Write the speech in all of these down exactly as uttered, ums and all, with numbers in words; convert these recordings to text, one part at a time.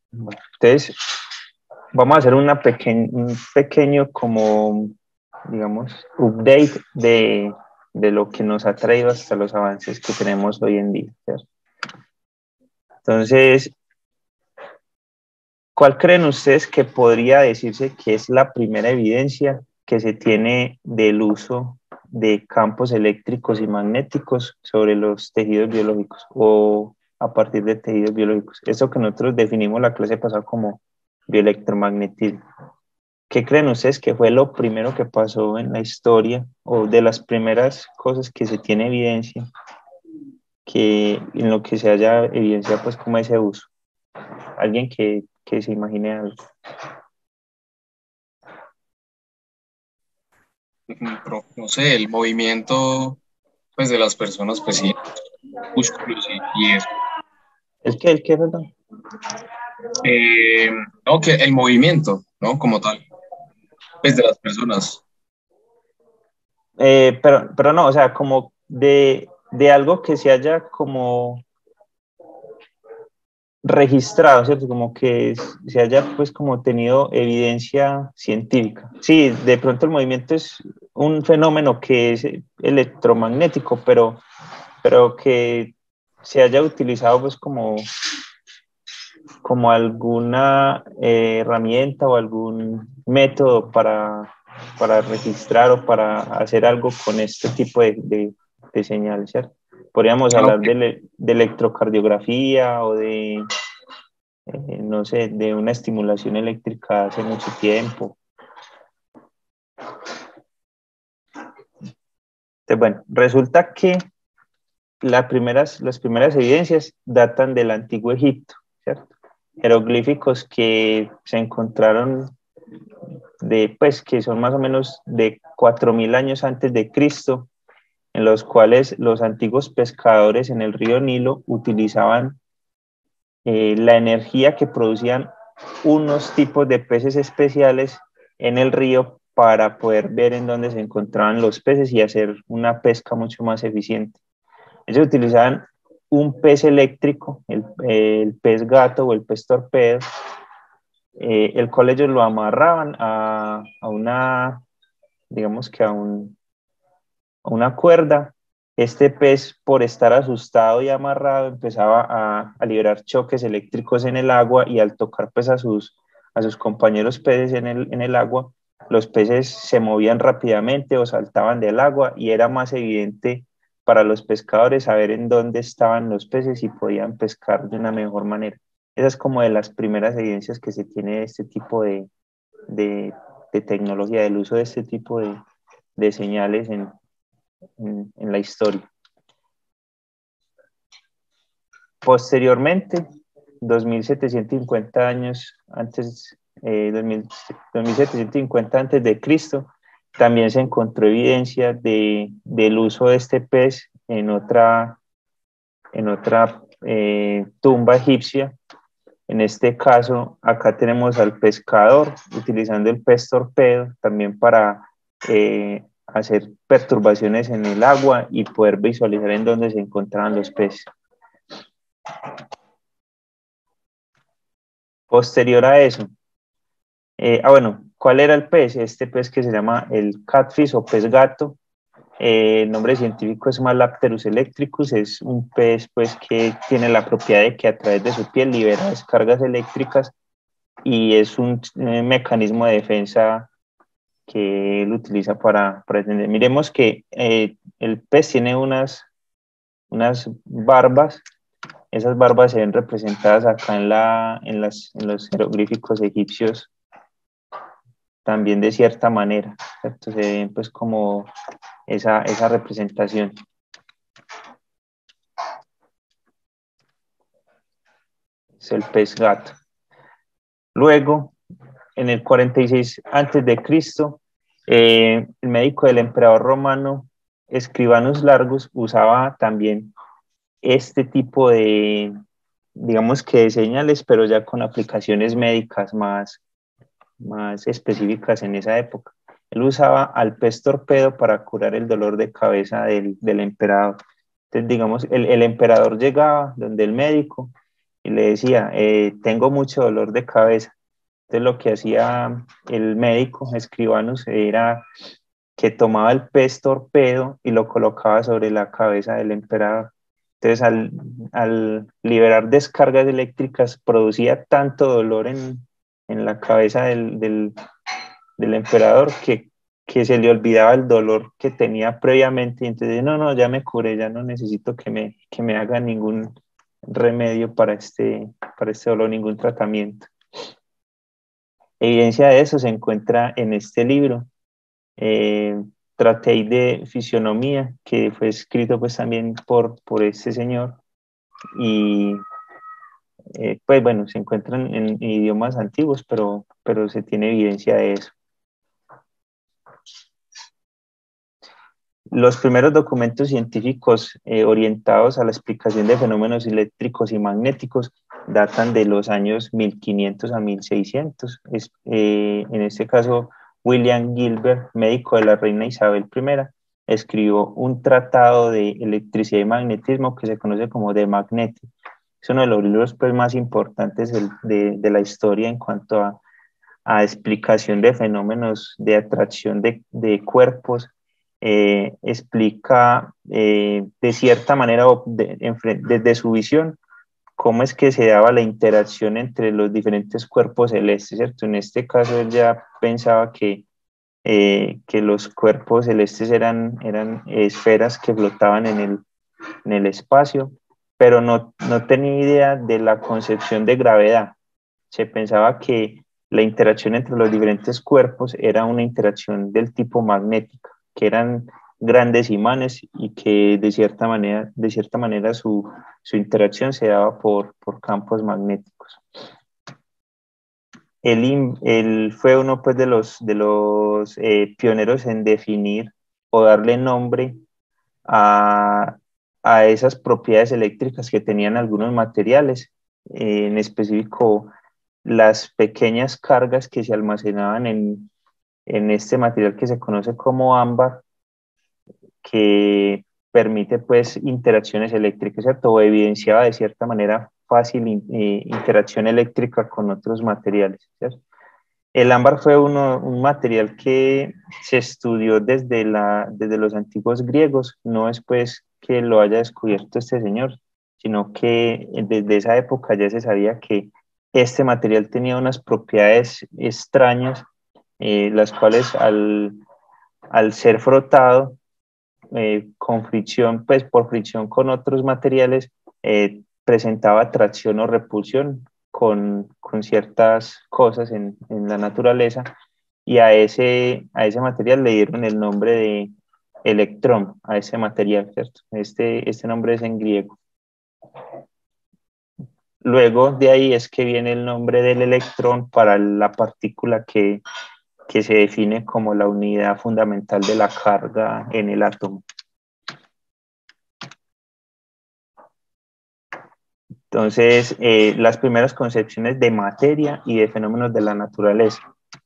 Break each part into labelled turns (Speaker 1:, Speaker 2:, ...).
Speaker 1: Bueno, entonces, vamos a hacer una peque un pequeño como, digamos, update de, de lo que nos ha traído hasta los avances que tenemos hoy en día, ¿cierto? Entonces, ¿cuál creen ustedes que podría decirse que es la primera evidencia que se tiene del uso de campos eléctricos y magnéticos sobre los tejidos biológicos o a partir de tejidos biológicos? Eso que nosotros definimos la clase pasada como bioelectromagnetismo. ¿Qué creen ustedes que fue lo primero que pasó en la historia o de las primeras cosas que se tiene evidencia que en lo que se haya evidenciado pues como ese uso? Alguien que, que se imagine algo.
Speaker 2: Mm, pro- no sé, el movimiento pues de las personas, pues sí, músculos y, y eso.
Speaker 1: ¿El qué? ¿El qué, perdón?
Speaker 2: Eh, no, que el movimiento, ¿no? Como tal, pues de las personas.
Speaker 1: Eh, pero, pero no, o sea, como de, de algo que se haya como registrado, ¿cierto? Como que se haya pues como tenido evidencia científica. Sí, de pronto el movimiento es un fenómeno que es electromagnético, pero, pero que se haya utilizado pues como, como alguna eh, herramienta o algún método para, para registrar o para hacer algo con este tipo de, de, de señales, ¿cierto? Podríamos
Speaker 2: Ah,
Speaker 1: hablar
Speaker 2: ok.
Speaker 1: de, de electrocardiografía o de, eh, no sé, de una estimulación eléctrica hace mucho tiempo. Entonces, bueno, resulta que las primeras, las primeras evidencias datan del antiguo Egipto, ¿cierto? Jeroglíficos que se encontraron de, pues, que son más o menos de cuatro mil años antes de Cristo, en los cuales los antiguos pescadores en el río Nilo utilizaban eh, la energía que producían unos tipos de peces especiales en el río para poder ver en dónde se encontraban los peces y hacer una pesca mucho más eficiente. Ellos utilizaban un pez eléctrico, el, el pez gato o el pez torpedo, eh, el cual ellos lo amarraban a, a una, digamos que a, un, a una cuerda. Este pez, por estar asustado y amarrado, empezaba a, a liberar choques eléctricos en el agua y al tocar pues, a, sus, a sus compañeros peces en el, en el agua, los peces se movían rápidamente o saltaban del agua y era más evidente para los pescadores saber en dónde estaban los peces y podían pescar de una mejor manera. Esa es como de las primeras evidencias que se tiene de este tipo de, de, de tecnología, del uso de este tipo de, de señales en, en, en la historia. Posteriormente, dos mil setecientos cincuenta años antes, eh, dos mil, dos mil setecientos cincuenta antes de Cristo, también se encontró evidencia de, del uso de este pez en otra, en otra eh, tumba egipcia. En este caso, acá tenemos al pescador utilizando el pez torpedo también para eh, hacer perturbaciones en el agua y poder visualizar en dónde se encontraban los peces. Posterior a eso, eh, ah bueno, ¿cuál era el pez? Este pez que se llama el catfish o pez gato. Eh, el nombre científico es Malapterus electricus, es un pez pues, que tiene la propiedad de que a través de su piel libera descargas eléctricas y es un eh, mecanismo de defensa que él utiliza para, para defender. Miremos que eh, el pez tiene unas, unas barbas, esas barbas se ven representadas acá en, la, en, las, en los jeroglíficos egipcios también de cierta manera, ¿cierto? Se ven pues como esa, esa representación. Es el pez gato. Luego, en el cuarenta y seis antes de Cristo, eh, el médico del emperador romano Escribanus Largus usaba también este tipo de, digamos que de señales, pero ya con aplicaciones médicas más, más específicas en esa época. Él usaba al pez torpedo para curar el dolor de cabeza del, del emperador. Entonces, digamos, el, el emperador llegaba donde el médico, y le decía, eh, tengo mucho dolor de cabeza. Entonces lo que hacía el médico, Escribanus, era que tomaba el pez torpedo y lo colocaba sobre la cabeza del emperador. Entonces, al, al liberar descargas eléctricas, producía tanto dolor en, en la cabeza del, del, del emperador que, que se le olvidaba el dolor que tenía previamente. Y entonces, no, no, ya me curé, ya no necesito que me, que me hagan ningún remedio para este, para este dolor, ningún tratamiento. Evidencia de eso se encuentra en este libro, eh, Traité de Fisionomía, que fue escrito pues también por, por este señor, y eh, pues bueno, se encuentran en, en idiomas antiguos, pero, pero se tiene evidencia de eso. Los primeros documentos científicos eh, orientados a la explicación de fenómenos eléctricos y magnéticos datan de los años mil quinientos a mil seiscientos. Es, eh, en este caso, William Gilbert, médico de la reina Isabel primera, escribió un tratado de electricidad y magnetismo que se conoce como De Magneti. Es uno de los libros pues, más importantes de, de, de la historia en cuanto a, a explicación de fenómenos de atracción de, de cuerpos. Eh, explica eh, de cierta manera, de, de, desde su visión, cómo es que se daba la interacción entre los diferentes cuerpos celestes, ¿cierto? En este caso él ya pensaba que, eh, que los cuerpos celestes eran, eran esferas que flotaban en el, en el espacio, pero no, no tenía idea de la concepción de gravedad. Se pensaba que la interacción entre los diferentes cuerpos era una interacción del tipo magnética, que eran grandes imanes y que de cierta manera, de cierta manera su, su interacción se daba por, por campos magnéticos. Él, él fue uno pues, de los, de los eh, pioneros en definir o darle nombre a, a esas propiedades eléctricas que tenían algunos materiales, eh, en específico las pequeñas cargas que se almacenaban en, en este material que se conoce como ámbar, que permite pues interacciones eléctricas, ¿cierto? O evidenciaba de cierta manera fácil eh, interacción eléctrica con otros materiales, ¿cierto? El ámbar fue uno, un material que se estudió desde, la, desde los antiguos griegos, no es pues que lo haya descubierto este señor, sino que desde esa época ya se sabía que este material tenía unas propiedades extrañas, eh, las cuales al, al ser frotado eh, con fricción, pues por fricción con otros materiales, eh, presentaba atracción o repulsión con, con ciertas cosas en, en, la naturaleza, y a ese, a ese material le dieron el nombre de electrón, a ese material, ¿cierto? Este, este nombre es en griego. Luego de ahí es que viene el nombre del electrón para la partícula que, que se define como la unidad fundamental de la carga en el átomo. Entonces, eh, las primeras concepciones de materia y de fenómenos de la naturaleza.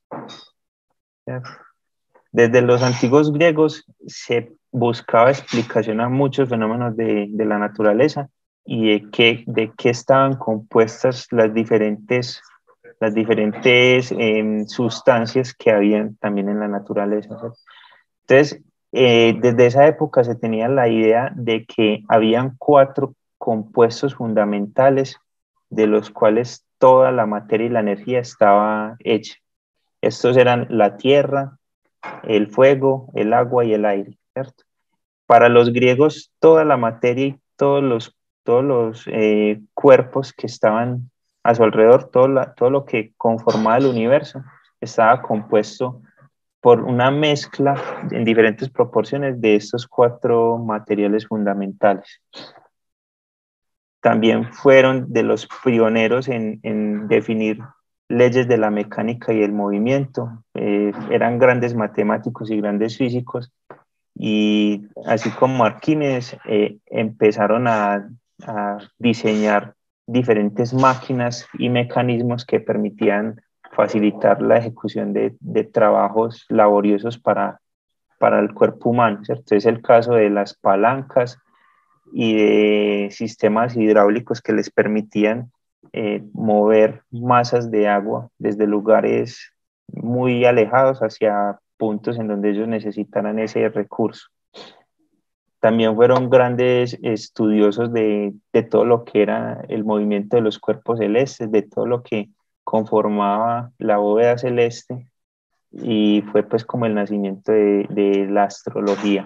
Speaker 1: Desde los antiguos griegos se buscaba explicación a muchos fenómenos de, de la naturaleza y de qué, de qué estaban compuestas las diferentes, las diferentes eh, sustancias que habían también en la naturaleza, ¿sí? Entonces, eh, desde esa época se tenía la idea de que habían cuatro compuestos fundamentales de los cuales toda la materia y la energía estaba hecha. Estos eran la tierra, el fuego, el agua y el aire, ¿cierto? Para los griegos, toda la materia y todos los, todos los eh, cuerpos que estaban a su alrededor, todo, la, todo lo que conformaba el universo, estaba compuesto por una mezcla en diferentes proporciones de estos cuatro materiales fundamentales. También fueron de los pioneros en, en definir leyes de la mecánica y el movimiento. Eh, eran grandes matemáticos y grandes físicos, y así como Arquímedes, eh, empezaron a, a diseñar diferentes máquinas y mecanismos que permitían facilitar la ejecución de, de trabajos laboriosos para, para el cuerpo humano, ¿cierto? Es el caso de las palancas y de sistemas hidráulicos que les permitían eh, mover masas de agua desde lugares muy alejados hacia puntos en donde ellos necesitaran ese recurso. También fueron grandes estudiosos de, de todo lo que era el movimiento de los cuerpos celestes, de todo lo que conformaba la bóveda celeste, y fue pues como el nacimiento de, de la astrología.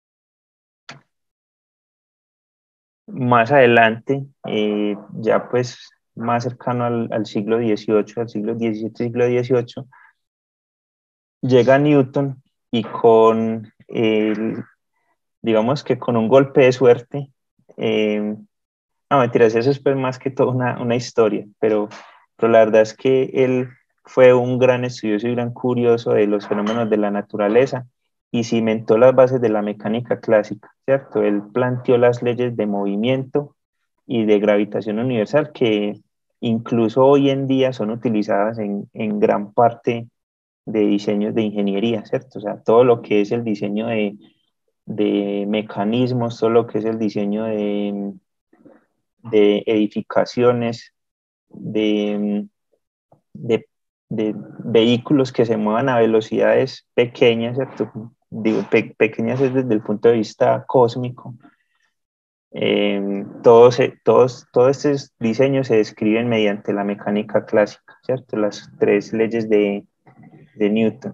Speaker 1: Más adelante, eh, ya pues más cercano al, al siglo dieciocho, al siglo diecisiete, siglo dieciocho, llega Newton y con, el, digamos que con un golpe de suerte, eh, no mentiras, eso es pues más que todo una, una historia, pero, pero la verdad es que él fue un gran estudioso y gran curioso de los fenómenos de la naturaleza y cimentó las bases de la mecánica clásica, ¿cierto? Él planteó las leyes de movimiento y de gravitación universal que incluso hoy en día son utilizadas en, en gran parte de diseños de ingeniería, ¿cierto? O sea, todo lo que es el diseño de, de mecanismos, todo lo que es el diseño de, de edificaciones, de, de, de, vehículos que se muevan a velocidades pequeñas, ¿cierto? Digo, pe pequeñas es desde el punto de vista cósmico. Eh, todos, todos, todos estos diseños se describen mediante la mecánica clásica, ¿cierto? Las tres leyes de, de Newton.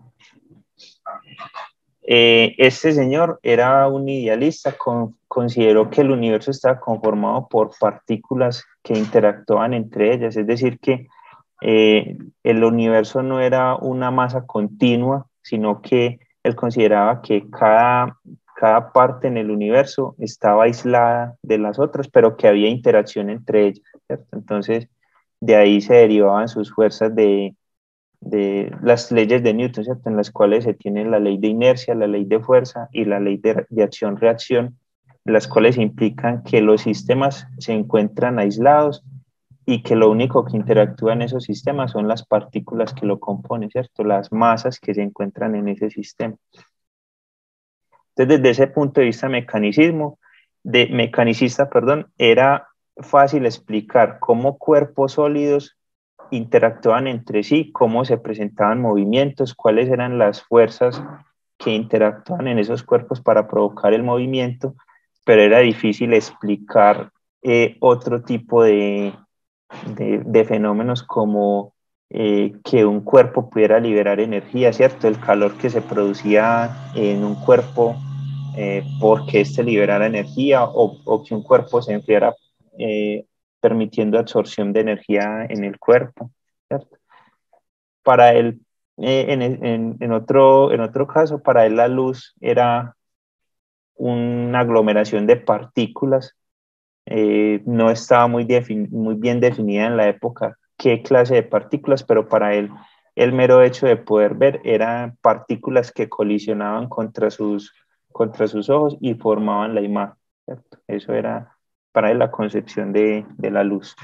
Speaker 1: Eh, este señor era un idealista, con, consideró que el universo estaba conformado por partículas que interactuaban entre ellas, es decir, que eh, el universo no era una masa continua, sino que él consideraba que cada, cada parte en el universo estaba aislada de las otras, pero que había interacción entre ellas, ¿cierto? Entonces, de ahí se derivaban sus fuerzas de de las leyes de Newton, ¿cierto? En las cuales se tiene la ley de inercia, la ley de fuerza y la ley de, de acción-reacción, las cuales implican que los sistemas se encuentran aislados y que lo único que interactúa en esos sistemas son las partículas que lo componen, ¿cierto? Las masas que se encuentran en ese sistema. Entonces, desde ese punto de vista mecanicismo, de mecanicista, perdón, era fácil explicar cómo cuerpos sólidos interactuaban entre sí, cómo se presentaban movimientos, cuáles eran las fuerzas que interactuaban en esos cuerpos para provocar el movimiento, pero era difícil explicar eh, otro tipo de, de, de fenómenos como eh, que un cuerpo pudiera liberar energía, ¿cierto? El calor que se producía en un cuerpo eh, porque éste liberara energía o, o que un cuerpo se enfriara eh, permitiendo absorción de energía en el cuerpo, ¿cierto? Para él, eh, en, en, en, otro, en otro caso, para él la luz era una aglomeración de partículas, eh, no estaba muy, muy bien definida en la época qué clase de partículas, pero para él el mero hecho de poder ver eran partículas que colisionaban contra sus, contra sus ojos y formaban la imagen, ¿cierto? Eso era para él la concepción de, de la luz.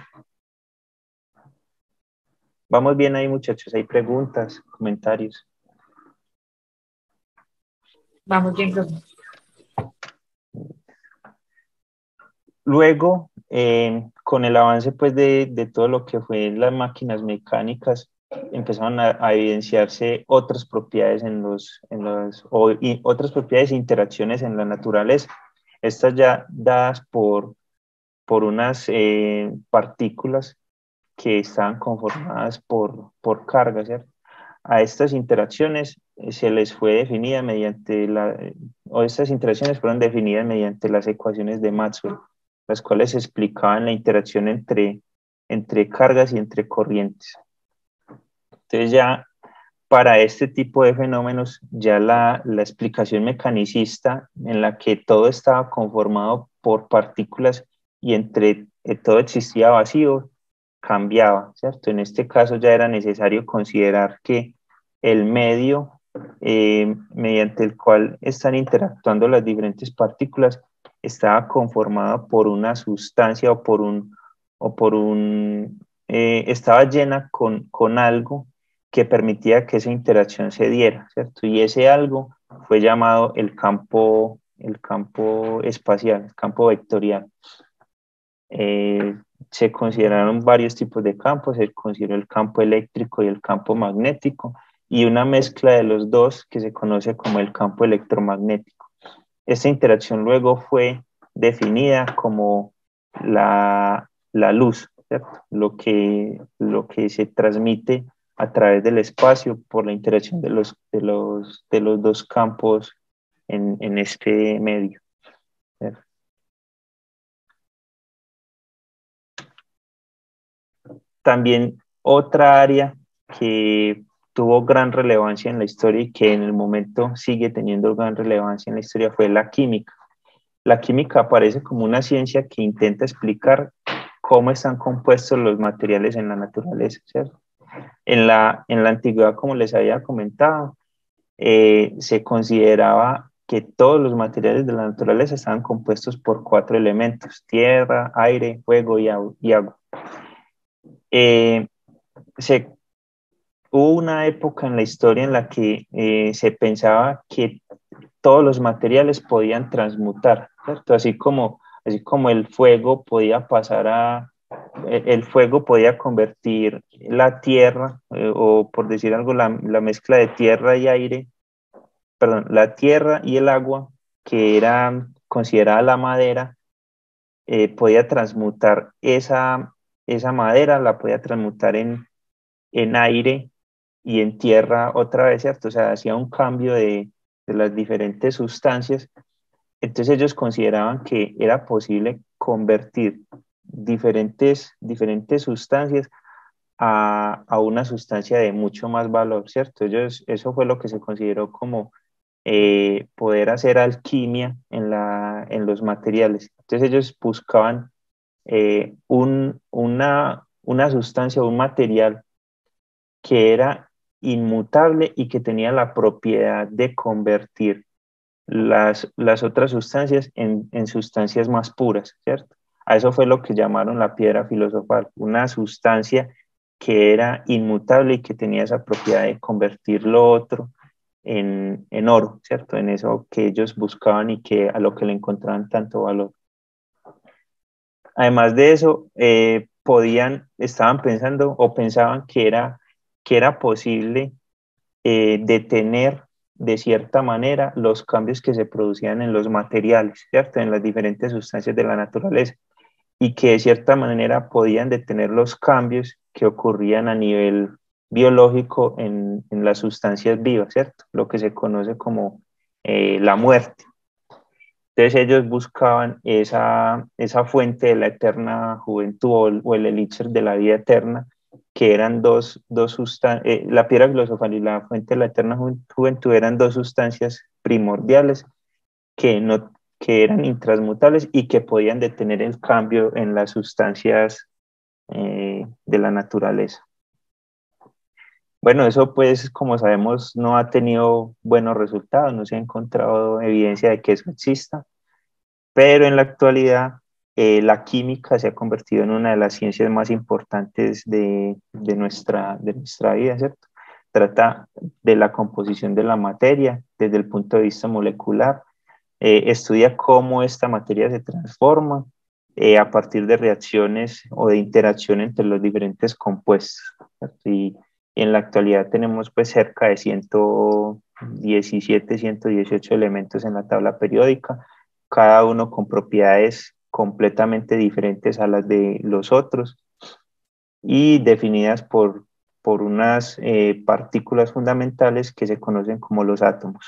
Speaker 1: Vamos bien ahí, muchachos. Hay preguntas, comentarios.
Speaker 3: Vamos bien, profe.
Speaker 1: Luego, eh, con el avance pues, de, de todo lo que fue las máquinas mecánicas, empezaron a, a evidenciarse otras propiedades en los, en los o, y otras propiedades e interacciones en la naturaleza. Estas ya dadas por, por unas eh, partículas que estaban conformadas por, por cargas, ¿cierto? A estas interacciones se les fue definida mediante la, o estas interacciones fueron definidas mediante las ecuaciones de Maxwell, las cuales explicaban la interacción entre, entre cargas y entre corrientes. Entonces ya para este tipo de fenómenos, ya la, la explicación mecanicista en la que todo estaba conformado por partículas y entre eh, todo existía vacío, cambiaba, ¿cierto? En este caso ya era necesario considerar que el medio eh, mediante el cual están interactuando las diferentes partículas estaba conformado por una sustancia o por un, o por un eh, estaba llena con, con algo que permitía que esa interacción se diera, ¿cierto? Y ese algo fue llamado el campo, el campo espacial, el campo vectorial. Eh, se consideraron varios tipos de campos, se consideró el campo eléctrico y el campo magnético, y una mezcla de los dos que se conoce como el campo electromagnético. Esta interacción luego fue definida como la, la luz, ¿cierto? Lo que, lo que se transmite a través del espacio por la interacción de los, de los, de los dos campos en, en este medio, ¿cierto? También otra área que tuvo gran relevancia en la historia y que en el momento sigue teniendo gran relevancia en la historia fue la química. La química aparece como una ciencia que intenta explicar cómo están compuestos los materiales en la naturaleza, ¿cierto? En la, en la antigüedad, como les había comentado, eh, se consideraba que todos los materiales de la naturaleza estaban compuestos por cuatro elementos: tierra, aire, fuego y, y agua. Eh, se, hubo una época en la historia en la que eh, se pensaba que todos los materiales podían transmutar, ¿cierto? Así como, así como el fuego podía pasar a, el fuego podía convertir la tierra, eh, o por decir algo, la, la mezcla de tierra y aire, perdón, la tierra y el agua, que era considerada la madera, eh, podía transmutar esa, esa madera, la podía transmutar en, en aire y en tierra otra vez, ¿cierto? O sea, hacía un cambio de, de las diferentes sustancias. Entonces ellos consideraban que era posible convertir diferentes, diferentes sustancias a, a una sustancia de mucho más valor, ¿cierto? Ellos, eso fue lo que se consideró como eh, poder hacer alquimia en, la, en los materiales. Entonces ellos buscaban eh, un, una, una sustancia, un material que era inmutable y que tenía la propiedad de convertir las, las otras sustancias en, en sustancias más puras, ¿cierto? A eso fue lo que llamaron la piedra filosofal, una sustancia que era inmutable y que tenía esa propiedad de convertir lo otro en, en oro, ¿cierto? En eso que ellos buscaban y que a lo que le encontraban tanto valor. Además de eso, eh, podían, estaban pensando o pensaban que era, que era posible eh, detener de cierta manera los cambios que se producían en los materiales, ¿cierto? En las diferentes sustancias de la naturaleza, y que de cierta manera podían detener los cambios que ocurrían a nivel biológico en, en las sustancias vivas, ¿cierto? Lo que se conoce como eh, la muerte. Entonces ellos buscaban esa, esa fuente de la eterna juventud o el, o el elixir de la vida eterna, que eran dos, dos sustancias, eh, la piedra filosofal y la fuente de la eterna juventud eran dos sustancias primordiales que, no, que eran intransmutables y que podían detener el cambio en las sustancias eh, de la naturaleza. Bueno, eso pues, como sabemos, no ha tenido buenos resultados, no se ha encontrado evidencia de que eso exista, pero en la actualidad eh, la química se ha convertido en una de las ciencias más importantes de, de, nuestra, de nuestra vida, ¿cierto? Trata de la composición de la materia desde el punto de vista molecular, eh, estudia cómo esta materia se transforma eh, a partir de reacciones o de interacción entre los diferentes compuestos, ¿cierto? Y, y en la actualidad tenemos pues cerca de ciento diecisiete, ciento dieciocho elementos en la tabla periódica, cada uno con propiedades completamente diferentes a las de los otros y definidas por, por unas eh, partículas fundamentales que se conocen como los átomos.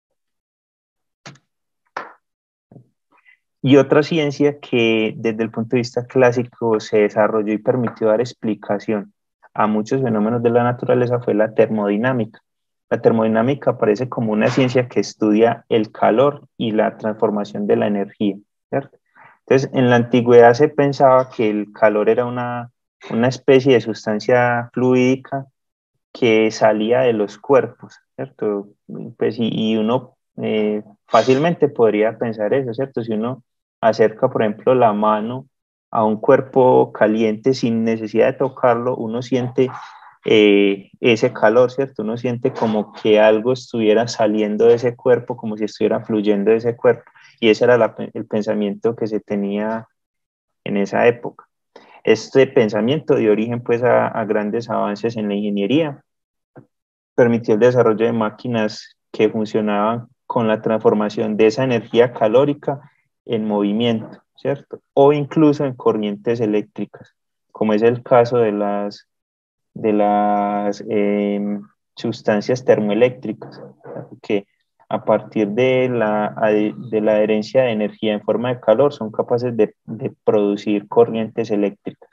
Speaker 1: Y otra ciencia que desde el punto de vista clásico se desarrolló y permitió dar explicación a muchos fenómenos de la naturaleza fue la termodinámica. La termodinámica aparece como una ciencia que estudia el calor y la transformación de la energía, ¿cierto? Entonces, en la antigüedad se pensaba que el calor era una, una especie de sustancia fluídica que salía de los cuerpos, ¿cierto? Pues, y, y uno eh, fácilmente podría pensar eso, ¿cierto? Si uno acerca, por ejemplo, la mano a un cuerpo caliente sin necesidad de tocarlo, uno siente eh, ese calor, ¿cierto? Uno siente como que algo estuviera saliendo de ese cuerpo, como si estuviera fluyendo de ese cuerpo. Y ese era la, el pensamiento que se tenía en esa época. Este pensamiento dio origen pues a, a grandes avances en la ingeniería, permitió el desarrollo de máquinas que funcionaban con la transformación de esa energía calórica en movimiento, ¿cierto? O incluso en corrientes eléctricas, como es el caso de las, de las eh, sustancias termoeléctricas, que a partir de la, de la adherencia de energía en forma de calor son capaces de, de producir corrientes eléctricas.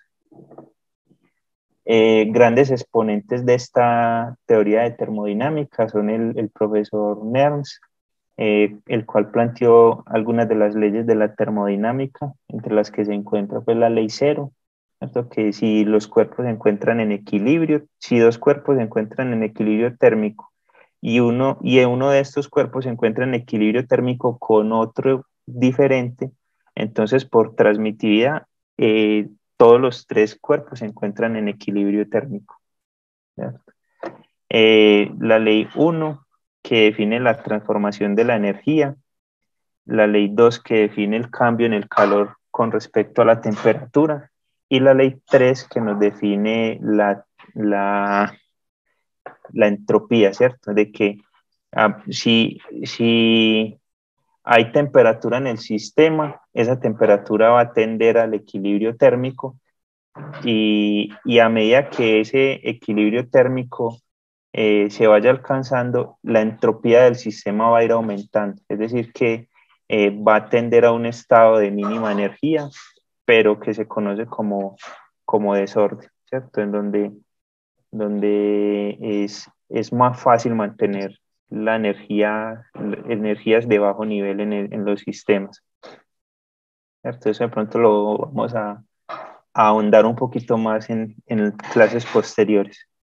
Speaker 1: Eh, grandes exponentes de esta teoría de termodinámica son el, el profesor Nernst, eh, el cual planteó algunas de las leyes de la termodinámica, entre las que se encuentra pues, la ley cero, ¿cierto? Que si los cuerpos se encuentran en equilibrio, si dos cuerpos se encuentran en equilibrio térmico y uno, y uno de estos cuerpos se encuentra en equilibrio térmico con otro diferente, entonces por transmitividad, eh, todos los tres cuerpos se encuentran en equilibrio térmico. Eh, la ley uno, que define la transformación de la energía, la ley dos, que define el cambio en el calor con respecto a la temperatura, y la ley tres, que nos define la, la, la entropía, ¿cierto? De que ah, si, si hay temperatura en el sistema, esa temperatura va a tender al equilibrio térmico y, y a medida que ese equilibrio térmico eh, se vaya alcanzando, la entropía del sistema va a ir aumentando. Es decir, que eh, va a tender a un estado de mínima energía, pero que se conoce como, como desorden, ¿cierto? En donde, donde es, es más fácil mantener la energía, energías de bajo nivel en, el, en los sistemas. ¿Cierto? Eso de pronto lo vamos a, a ahondar un poquito más en, en clases posteriores.